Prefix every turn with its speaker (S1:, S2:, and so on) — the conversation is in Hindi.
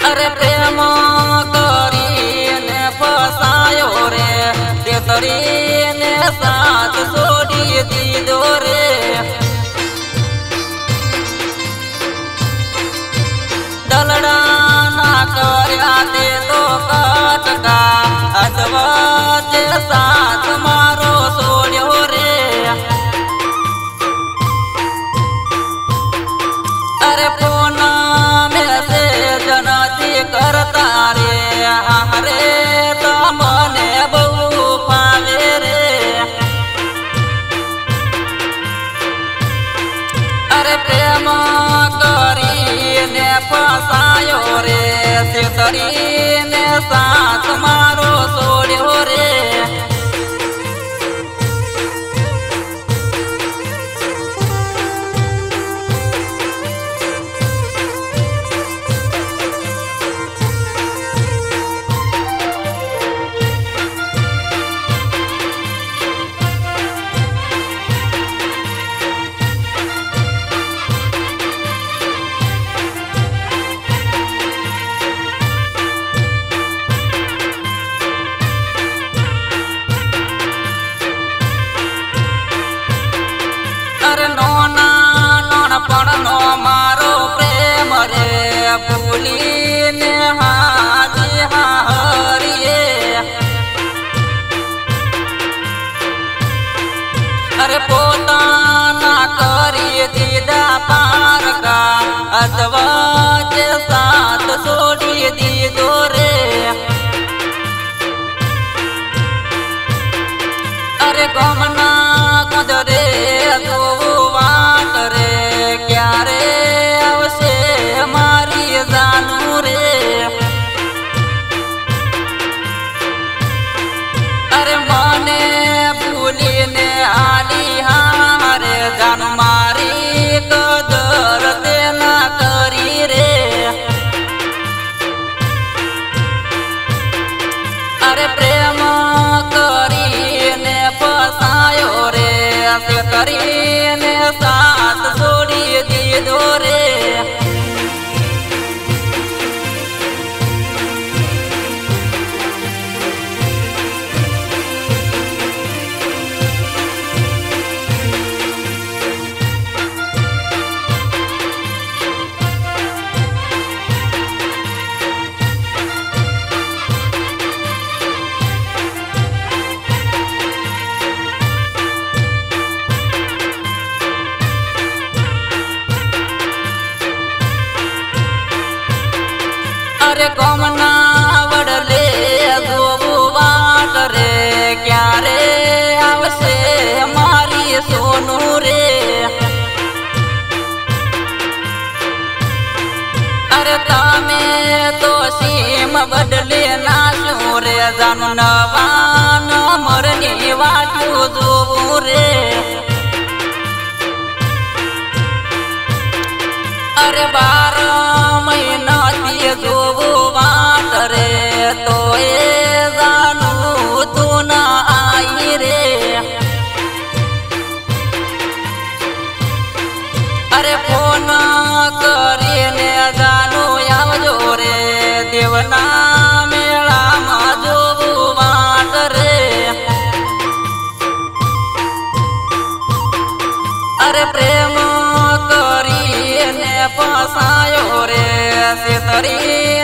S1: अरे प्रेम करीने फसायो रे तेतरीने साथ छोड़ी दीदो रे। दलड़ा ना कर्या ते तो कटका अथवा ते साथ मारो छोड़्यो रे। अरे फोन मैसेज नथी करता रे हरे तो मने बहु पावे रे। अरे प्रेम करीने फसायो रे तेतरीने साथ मारो छोड़्यो रे। अरे नोना नोनपण नो मारो प्रेम रे भूलीने हाजी हरिये। अरे पोताना करी दीदा पार का अथवा के साथ छोड़ी दीदो रे। अरे गमना गुजरे तो वाट रे क्या रे अवश्य मारी जानू रे। अरे मने भूलीने आली हारे जानू मारी कदर देना करी रे। अरे प्रेम करीने फसायो रे तेतरीने साथ छोड़ी दीदो रे। अरे गमना वडले गोबू बाट रे क्या रे अवश्य मारी सोनू रे। अरे तामे तो सीम बदले नाशू रे जानू नवान मरनी वाटू जोबू रे। अरे 12 महीना थी जोबू बाट रे तो ये जानू तू ना आई रे। अरे फोन करीने जानू आवजो रे देवना मेला में जोबू बाट रे। अरे प्रेम करीने फसायो रे तेतरी